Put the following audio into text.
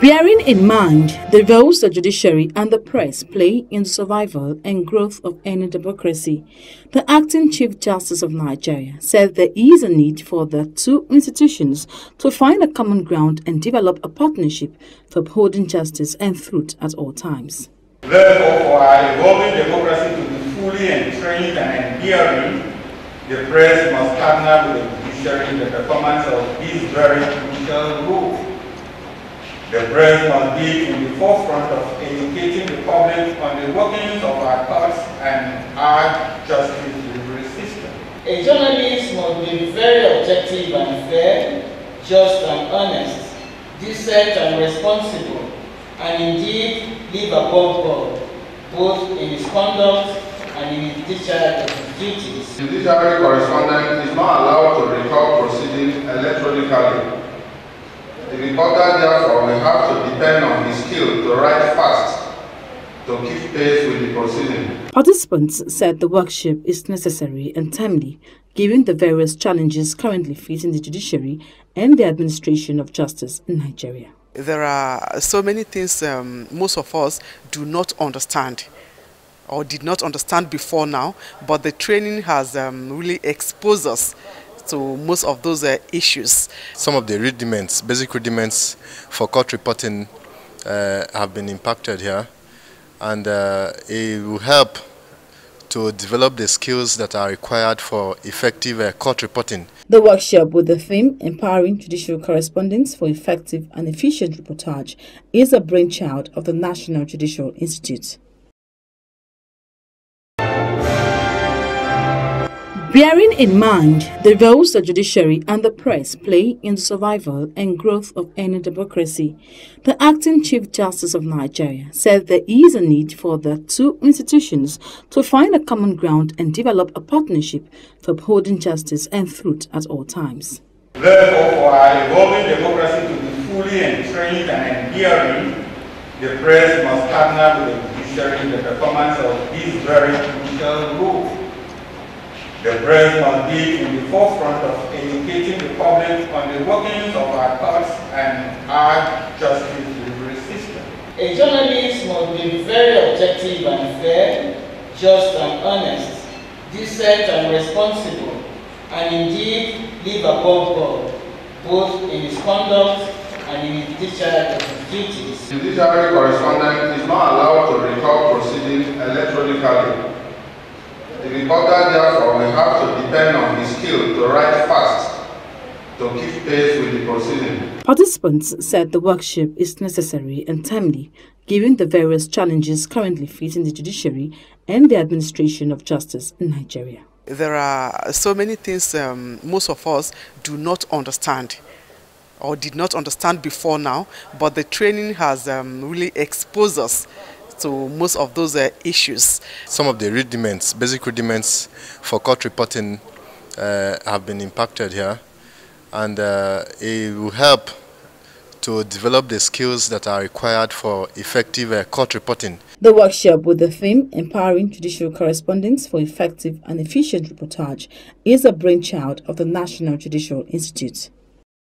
Bearing in mind the roles the judiciary and the press play in the survival and growth of any democracy, the acting Chief Justice of Nigeria said there is a need for the two institutions to find a common ground and develop a partnership for upholding justice and truth at all times. Therefore, for our evolving democracy to be fully entrenched and enduring, the press must partner with the judiciary in the performance of this very crucial role. The press must be in the forefront of educating the public on the workings of our courts and our justice delivery system. A journalist must be very objective and fair, just and honest, decent and responsible, and indeed live above board, both in his conduct and in his discharge of his duties. The judiciary correspondent is not allowed to record proceedings electronically. The reporter therefore will have to depend on his skill to write fast, to keep pace with the proceeding. Participants said the workshop is necessary and timely, given the various challenges currently facing the judiciary and the administration of justice in Nigeria. There are so many things most of us do not understand or did not understand before now, but the training has really exposed us to most of those issues. Some of the rudiments, basic rudiments for court reporting have been impacted here, and it will help to develop the skills that are required for effective court reporting. The workshop with the theme Empowering Judicial Correspondents for Effective and Efficient Reportage is a brainchild of the National Judicial Institute. Bearing in mind the roles the judiciary and the press play in the survival and growth of any democracy, the acting Chief Justice of Nigeria said there is a need for the two institutions to find a common ground and develop a partnership for upholding justice and truth at all times. Therefore, for our evolving democracy to be fully entrenched and enduring, the press must partner with the judiciary in the performance of this very crucial role. The press must be in the forefront of educating the public on the workings of our courts and our justice delivery system. A journalist must be very objective and fair, just and honest, decent and responsible, and indeed live above board, both in his conduct and in his discharge of his duties. The judiciary correspondent is not allowed to record proceedings electronically. The reporter therefore will have to depend on his skill to write fast, to keep pace with the proceeding. Participants said the workshop is necessary and timely, given the various challenges currently facing the judiciary and the administration of justice in Nigeria. There are so many things most of us do not understand or did not understand before now, but the training has really exposed us to most of those issues. Some of the rudiments, basic rudiments for court reporting have been impacted here, and it will help to develop the skills that are required for effective court reporting. The workshop with the theme Empowering Judicial Correspondents for Effective and Efficient Reportage is a brainchild of the National Judicial Institute.